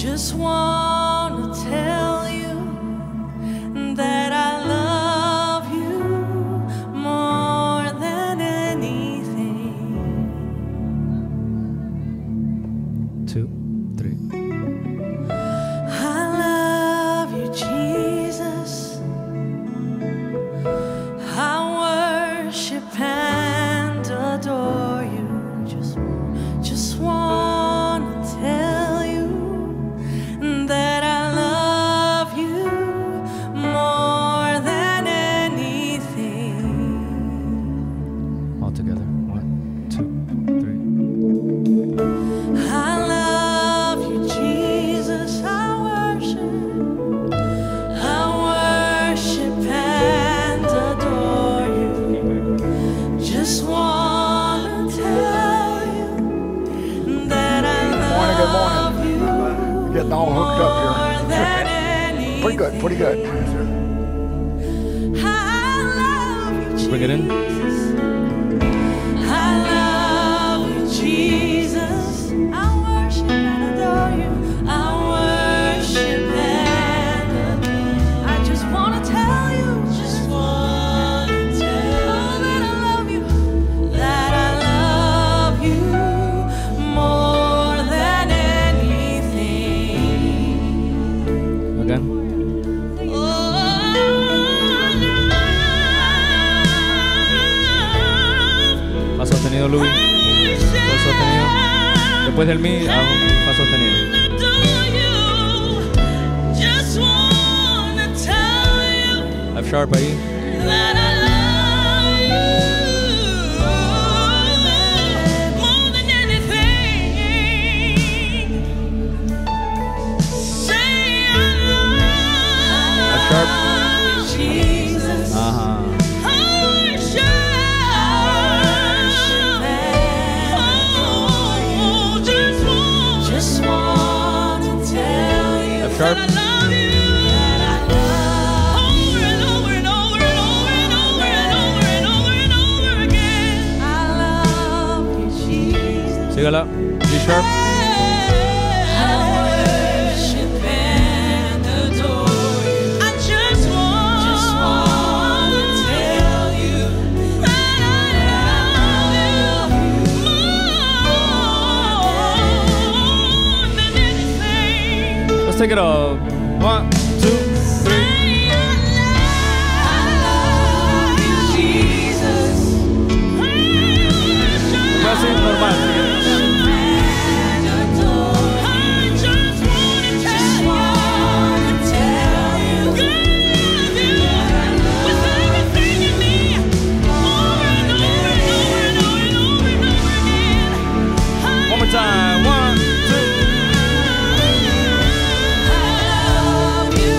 Just wanna tell you that I love you more than anything. 2, 3. I love you, Jesus. I worship and adore you. Just wanna tell you that I love you more than anything. All together. 1, 2, 3. I love you, Jesus. I worship and adore you. Just wanna tell you that I love you Getting all hooked up more than here. Pretty good, pretty good. I love you, Jesus. Bring it in. I love you, Jesus. I worship and adore you. I worship and adore you. I just wanna tell you, that I love you, that I love you more than anything. Again. Fa sostenido, Louis. Fa sostenido. Después del mi, hago un fa sostenido. Just wanna tell you F sharp ahí. that I love you more than anything. Say I F sharp. love you, Jesus. Ajá. Just wanna tell you F sharp. that I love you, that I love over and over and over and over and over and over and over and over again. I love you, Jesus. Sígala. G sharp. I worship and adore you. I just wanna tell you that I love you more than anything. Let's take it off. 1, 2, 3. I love you, Jesus. Así, normal. One more time. 1, 2. I love you,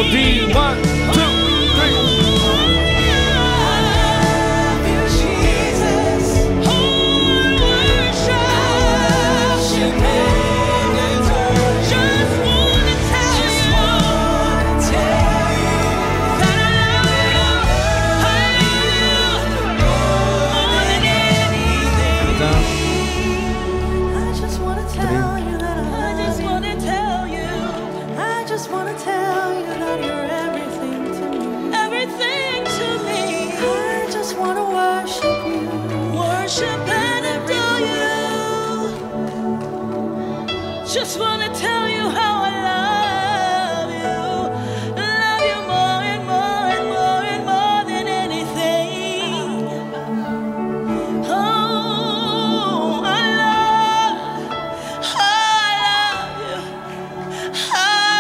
D. 1, 2, 3. Just wanna tell you how I love you more and more and more and more than anything. Oh, I love you. I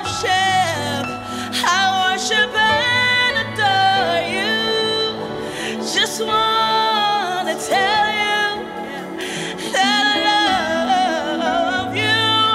worship and adore you. Just wanna tell you that I love you.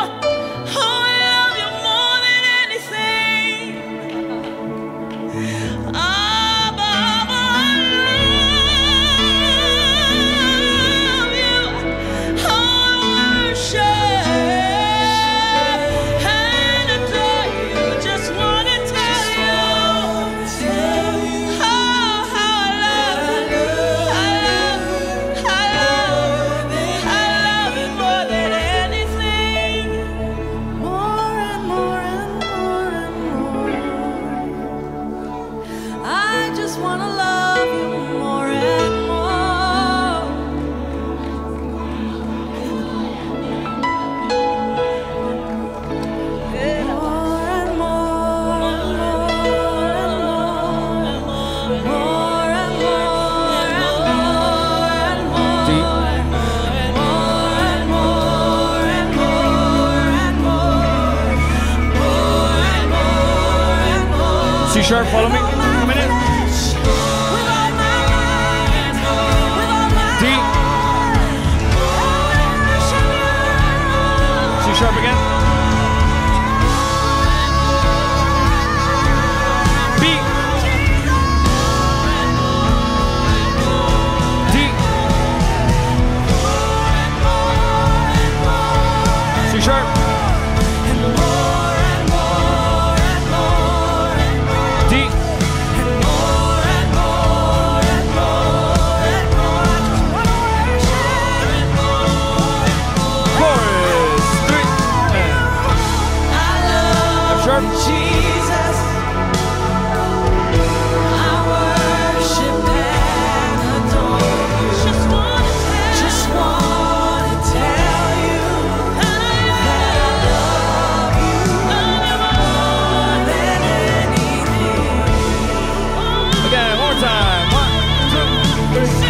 C sharp, follow me. A minute. D. C sharp again. B. D. C sharp. Jesus, I worship and adore you. Just wanna tell you that I love you more than anything. Again, one more time. 1, 2, 3.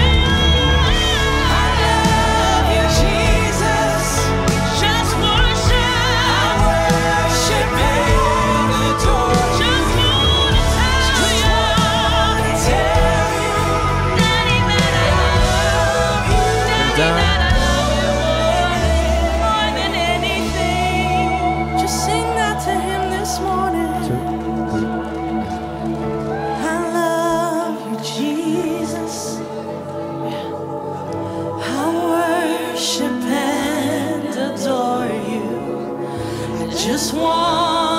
Just want